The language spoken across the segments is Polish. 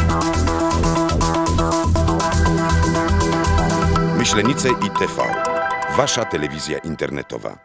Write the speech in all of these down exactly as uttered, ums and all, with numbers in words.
Myślenice i T V. Wasza telewizja internetowa.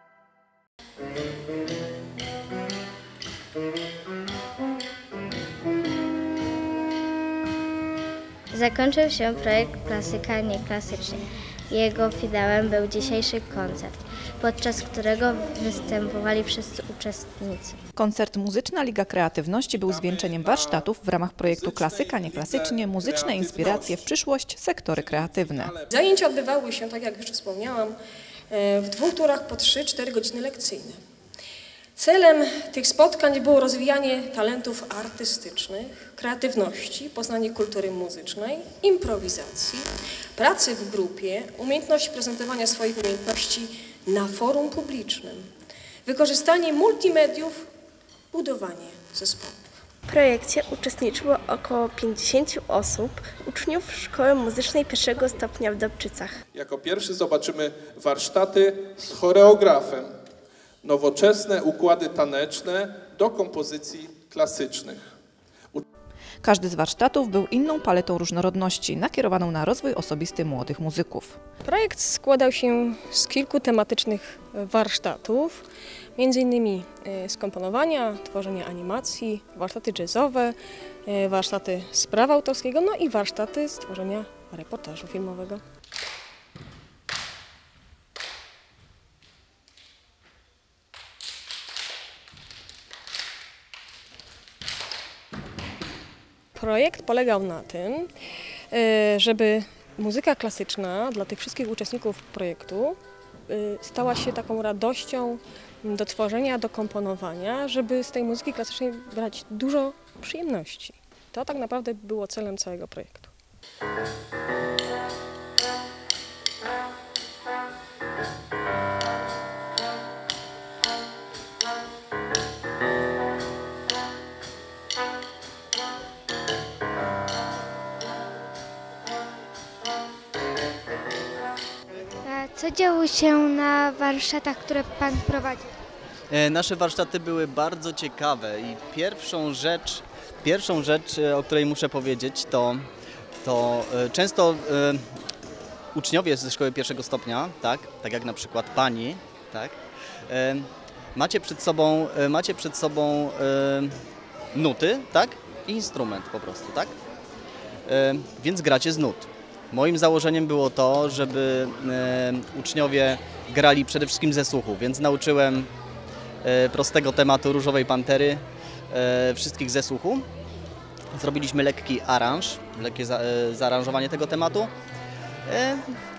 Zakończył się projekt Klasyka Nieklasycznie. Jego finałem był dzisiejszy koncert, podczas którego występowali wszyscy uczestnicy. Koncert Muzyczna Liga Kreatywności był zwieńczeniem warsztatów w ramach projektu Klasyka Nieklasycznie. Muzyczne inspiracje w przyszłość, sektory kreatywne. Zajęcia odbywały się, tak jak już wspomniałam, w dwóch turach po trzy cztery godziny lekcyjne. Celem tych spotkań było rozwijanie talentów artystycznych, kreatywności, poznanie kultury muzycznej, improwizacji, pracy w grupie, umiejętność prezentowania swoich umiejętności na forum publicznym, wykorzystanie multimediów, budowanie zespołów. W projekcie uczestniczyło około pięćdziesięciu osób, uczniów Szkoły Muzycznej pierwszego stopnia w Dobczycach. Jako pierwszy zobaczymy warsztaty z choreografem. Nowoczesne układy taneczne do kompozycji klasycznych. Każdy z warsztatów był inną paletą różnorodności, nakierowaną na rozwój osobisty młodych muzyków. Projekt składał się z kilku tematycznych warsztatów, między innymi z komponowania, tworzenia animacji, warsztaty jazzowe, warsztaty z prawa autorskiego, no i warsztaty z tworzenia reportażu filmowego. Projekt polegał na tym, żeby muzyka klasyczna dla tych wszystkich uczestników projektu stała się taką radością do tworzenia, do komponowania, żeby z tej muzyki klasycznej brać dużo przyjemności. To tak naprawdę było celem całego projektu. Co działo się na warsztatach, które Pan prowadził? Nasze warsztaty były bardzo ciekawe i pierwszą rzecz, pierwszą rzecz, o której muszę powiedzieć, to, to często e, uczniowie ze szkoły pierwszego stopnia, tak, tak jak na przykład Pani, tak, e, macie przed sobą, macie przed sobą e, nuty, tak, i instrument po prostu, tak, e, więc gracie z nut. Moim założeniem było to, żeby e, uczniowie grali przede wszystkim ze słuchu, więc nauczyłem e, prostego tematu Różowej Pantery e, wszystkich ze słuchu. Zrobiliśmy lekki aranż, lekkie za, e, zaaranżowanie tego tematu e,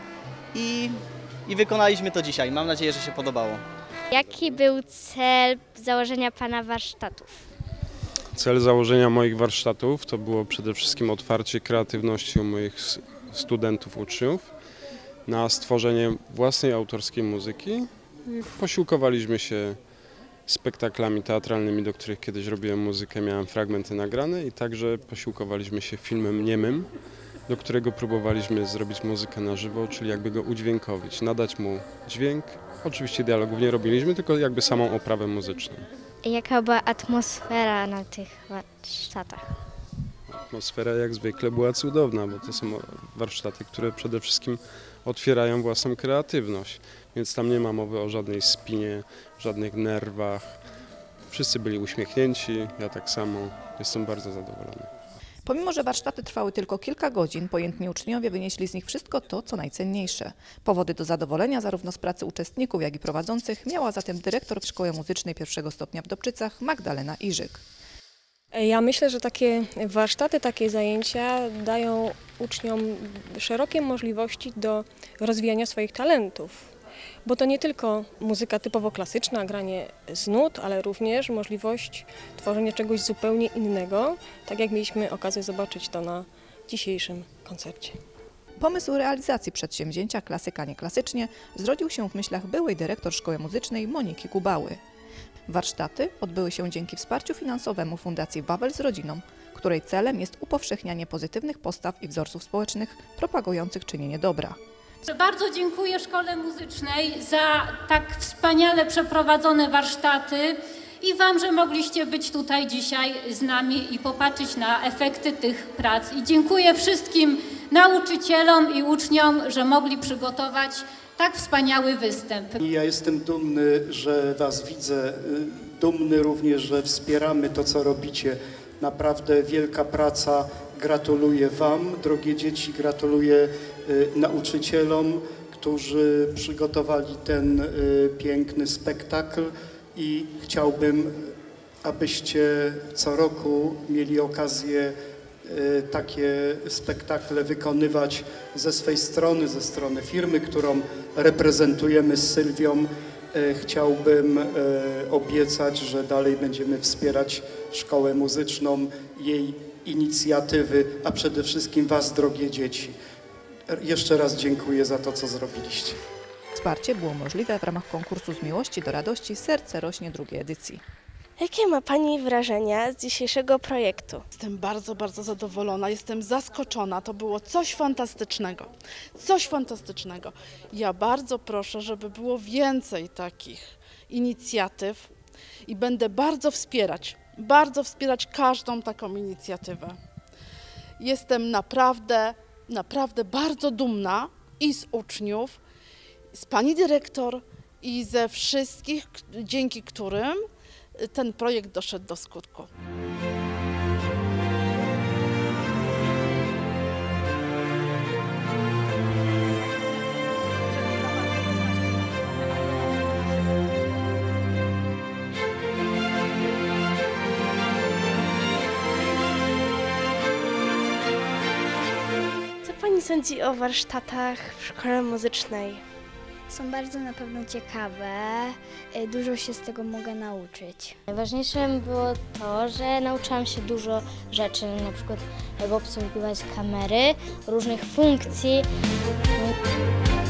i, i wykonaliśmy to dzisiaj. Mam nadzieję, że się podobało. Jaki był cel założenia Pana warsztatów? Cel założenia moich warsztatów to było przede wszystkim otwarcie kreatywności u moich studentów, uczniów na stworzenie własnej autorskiej muzyki i posiłkowaliśmy się spektaklami teatralnymi, do których kiedyś robiłem muzykę, miałem fragmenty nagrane i także posiłkowaliśmy się filmem niemym, do którego próbowaliśmy zrobić muzykę na żywo, czyli jakby go udźwiękowić, nadać mu dźwięk. Oczywiście dialogów nie robiliśmy, tylko jakby samą oprawę muzyczną. Jaka była atmosfera na tych warsztatach? Atmosfera jak zwykle była cudowna, bo to są warsztaty, które przede wszystkim otwierają własną kreatywność, więc tam nie ma mowy o żadnej spinie, żadnych nerwach. Wszyscy byli uśmiechnięci, ja tak samo, jestem bardzo zadowolony. Pomimo że warsztaty trwały tylko kilka godzin, pojętni uczniowie wynieśli z nich wszystko to, co najcenniejsze. Powody do zadowolenia zarówno z pracy uczestników, jak i prowadzących miała zatem dyrektor Szkoły Muzycznej pierwszego stopnia w Dobczycach Magdalena Iżyk. Ja myślę, że takie warsztaty, takie zajęcia dają uczniom szerokie możliwości do rozwijania swoich talentów, bo to nie tylko muzyka typowo klasyczna, granie z nut, ale również możliwość tworzenia czegoś zupełnie innego, tak jak mieliśmy okazję zobaczyć to na dzisiejszym koncercie. Pomysł realizacji przedsięwzięcia Klasyka Nieklasycznie zrodził się w myślach byłej dyrektor Szkoły Muzycznej Moniki Kubały. Warsztaty odbyły się dzięki wsparciu finansowemu Fundacji Wawel z Rodziną, której celem jest upowszechnianie pozytywnych postaw i wzorców społecznych propagujących czynienie dobra. Bardzo dziękuję Szkole Muzycznej za tak wspaniale przeprowadzone warsztaty i Wam, że mogliście być tutaj dzisiaj z nami i popatrzeć na efekty tych prac. I dziękuję wszystkim nauczycielom i uczniom, że mogli przygotować tak wspaniały występ. Ja jestem dumny, że Was widzę, dumny również, że wspieramy to, co robicie. Naprawdę wielka praca. Gratuluję Wam, drogie dzieci, gratuluję nauczycielom, którzy przygotowali ten piękny spektakl i chciałbym, abyście co roku mieli okazję takie spektakle wykonywać ze swej strony, ze strony firmy, którą reprezentujemy z Sylwią. Chciałbym obiecać, że dalej będziemy wspierać Szkołę Muzyczną, jej inicjatywy, a przede wszystkim Was, drogie dzieci. Jeszcze raz dziękuję za to, co zrobiliście. Wsparcie było możliwe w ramach konkursu Z Miłości do Radości Serce rośnie drugiej edycji. Jakie ma Pani wrażenia z dzisiejszego projektu? Jestem bardzo, bardzo zadowolona, jestem zaskoczona. To było coś fantastycznego, coś fantastycznego. Ja bardzo proszę, żeby było więcej takich inicjatyw i będę bardzo wspierać, bardzo wspierać każdą taką inicjatywę. Jestem naprawdę, naprawdę bardzo dumna i z uczniów, z Pani dyrektor i ze wszystkich, dzięki którym ten projekt doszedł do skutku. Co Pani sądzi o warsztatach w szkole muzycznej? Są bardzo na pewno ciekawe, dużo się z tego mogę nauczyć. Najważniejsze było to, że nauczyłam się dużo rzeczy, na przykład jak obsługiwać kamery, różnych funkcji.